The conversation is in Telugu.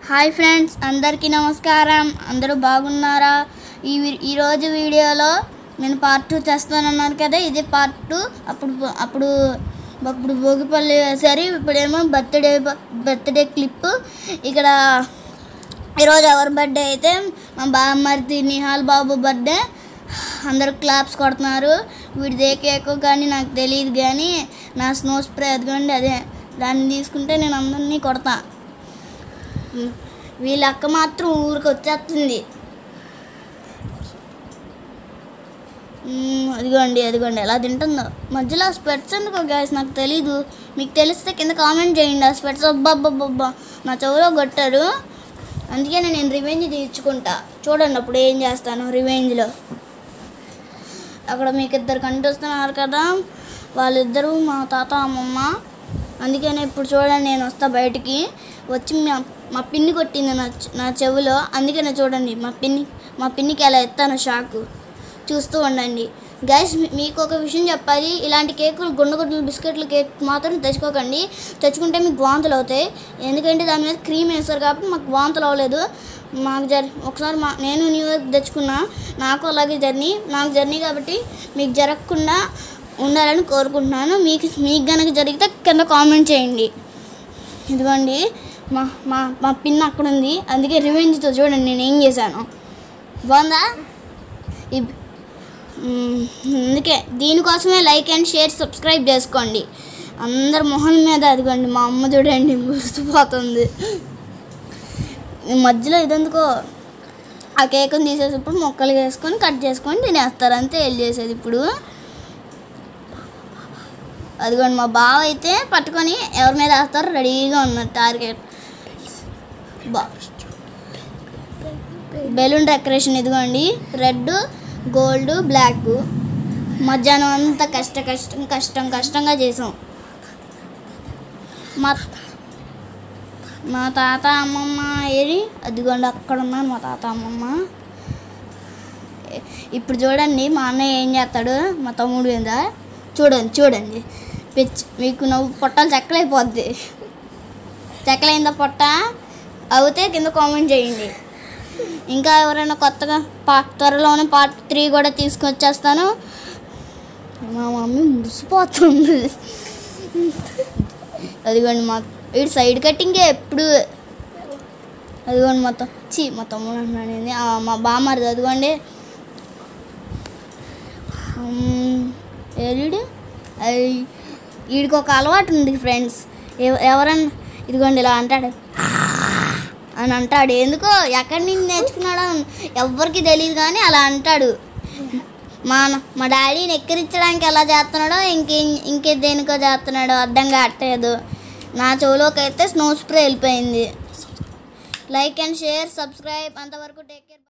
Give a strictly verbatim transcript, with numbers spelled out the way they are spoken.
హాయ్ ఫ్రెండ్స్, అందరికీ నమస్కారం. అందరూ బాగున్నారా? ఈ ఈ రోజు వీడియోలో నేను పార్ట్ టూ చేస్తానన్నాను కదా, ఇది పార్ట్ టూ. అప్పుడు అప్పుడు అప్పుడు భోగిపల్లి వేసారు, ఇప్పుడేమో బర్త్డే బర్త్డే క్లిప్. ఇక్కడ ఈరోజు ఎవరి బర్త్డే అయితే మా బామ్మర్ది నిహాల్ బాబు బర్త్డే. అందరూ క్లాప్స్ కొడుతున్నారు. వీడిదే కేక్ కానీ నాకు తెలియదు, కానీ నా స్నో స్ప్రే అదిగోండి, అదే దాన్ని తీసుకుంటే నేను అందరినీ కొడతా. వీళ్ళ అక్క మాత్రం ఊరికి వచ్చేస్తుంది. అదిగోండి అదిగోండి ఎలా తింటుందో. మధ్యలో ఆ స్పెట్స్ ఎందుకో గ్యాస్ నాకు తెలీదు, మీకు తెలిస్తే కింద కామెంట్ చేయండి. ఆ స్పెట్స్ అబ్బాబ్బాబ్బా నా చెవులో కొట్టారు, అందుకే నేను రివెంజ్ తీర్చుకుంటా. చూడండి అప్పుడు ఏం చేస్తాను రివెంజ్లో. అక్కడ మీకు ఇద్దరు కనిపిస్తున్నారు కదా, వాళ్ళిద్దరూ మా తాత అమ్మమ్మ. అందుకనే ఇప్పుడు చూడండి, నేను వస్తా బయటికి వచ్చి మా మా పిన్ని కొట్టింది నా నా చెవిలో. అందుకనే చూడండి మా పిన్ని మా పిన్నికి ఎలా ఎత్తాను షాకు. చూస్తూ ఉండండి గైస్. మీకు ఒక విషయం చెప్పాలి, ఇలాంటి కేకులు గుండగుడ్డలు బిస్కెట్లు కేక్ మాత్రం తెచ్చుకోకండి. తెచ్చుకుంటే మీకు వాంతులు అవుతాయి, ఎందుకంటే దాని మీద క్రీమ్ వేస్తారు కాబట్టి మాకు వాంతులు అవ్వలేదు. మాకు జరి ఒకసారి మా నేను న్యూ ఇయర్ తెచ్చుకున్నా, నాకు అలాగే జర్నీ నాకు జర్నీ కాబట్టి మీకు జరగకుండా ఉండాలని కోరుకుంటున్నాను. మీకు మీకు కనుక జరిగితే కింద కామెంట్ చేయండి. ఇదిగోండి మా మా మా పిన్ అక్కడ ఉంది, అందుకే రివెంజ్తో చూడండి నేను ఏం చేశాను. బాగుందా? అందుకే దీనికోసమే లైక్ అండ్ షేర్ సబ్స్క్రైబ్ చేసుకోండి. అందరు మొహం మీద అదిగోండి మా అమ్మ చూడండి మురిసిపోతుంది. మధ్యలో ఇదెందుకో ఆ కేకుని తీసేటప్పుడు మొక్కలు వేసుకొని కట్ చేసుకొని తినేస్తారు, అంతే వెళ్ళి చేసేది. ఇప్పుడు అదిగోండి మా బావ అయితే పట్టుకొని ఎవరి మీద వేస్తారో రెడీగా ఉన్నారు టార్గెట్. బా బెలూన్ డెకరేషన్ ఇదిగోండి, రెడ్ గోల్డ్ బ్లాక్. మధ్యాహ్నం అంతా కష్ట కష్టం కష్టం కష్టంగా చేసాం. మా మా తాత అమ్మమ్మ ఏరి అదిగోండి అక్కడ ఉన్నారు మా తాత అమ్మమ్మ. ఇప్పుడు చూడండి మా అన్నయ్య ఏం చేస్తాడు, మా తమ్ముడు మీద చూడండి చూడండి పిచ్చి. మీకు నవ్వు పొట్టాలు చెక్కలైపోద్ది. చెక్కలైందా పొట్ట? అవుతే కింద కామెంట్ చేయండి. ఇంకా ఎవరైనా కొత్తగా పా త్వరలోనే పార్ట్ త్రీ కూడా తీసుకొచ్చేస్తాను. మా మమ్మీ మురిసిపోతుంది. అదిగోండి మా ఇటు సైడ్ కట్టింగే ఎప్పుడు. అదిగోండి మొత్తం చీ మా తమ్ముడు అంటున్నాను, మా బామ్మది అదిగోండి ఏడు. అది వీడికి ఒక అలవాటు ఉంది ఫ్రెండ్స్, ఎవరన్నా ఇదిగోండి ఇలా అంటాడు అని అంటాడు. ఎందుకో ఎక్కడి నుంచి నేర్చుకున్నాడో ఎవ్వరికి తెలియదు, కానీ అలా అంటాడు. మా మా డాడీని ఎక్కిరించడానికి ఎలా చేస్తున్నాడో ఇంకే ఇంకే దేనికో చేస్తున్నాడో అర్థం కావట్లేదు. నా చెవులోకి అయితే స్నో స్ప్రే వెళ్ళిపోయింది. Like and share subscribe. అంతవరకు టేక్ కేర్.